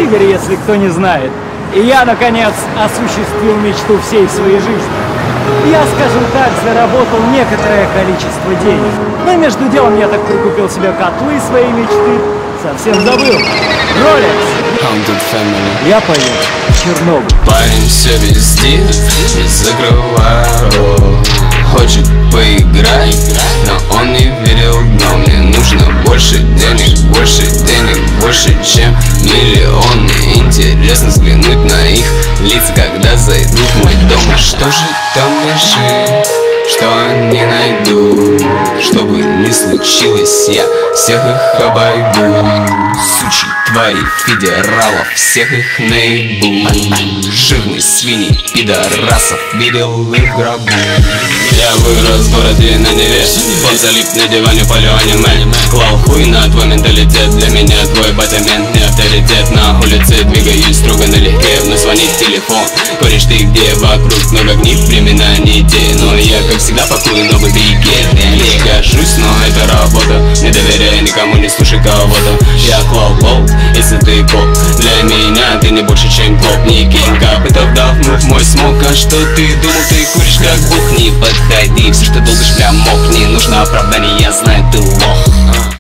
Игорь, если кто не знает. И я, наконец, осуществил мечту всей своей жизни. Я, скажем так, заработал некоторое количество денег. Но между делом я так прикупил себе котлы своей мечты. Совсем забыл. Rolex. Я пою Чернобыль. Парень все везде закрываю. Хочет поиграть, но он не верил. Но мне нужно больше денег, больше, чем миллионы. Интересно взглянуть на их лица, когда зайдут в мой дом. И что же там лежит, что они найдут? Что бы ни случилось, я всех их обойду. Сучьи твари, федералов, всех их наебу. Жирные свиньи, пидорасов, видел их гробу. Я вырос в городе на Неве, он залип на диване, полю аниме. Клал хуй на твой менталитет, для меня твой батамент не авторитет. На улице двигаюсь строго налегке, но звонит телефон. Кореш, ты где? Вокруг много гнив, времена не те. Но я, как всегда, пакую новый бигет. Я не гожусь, но это работа. Не доверяй никому, не слушай кого-то. Я клал болт, если ты коп. Для меня ты не больше, чем коп. Не кинь копытов, вдохнув мой смог. А что ты думал, ты куришь как бог? Не подходи, все, что долбишь, прям мог. Не нужно оправдание, я знаю, ты лох.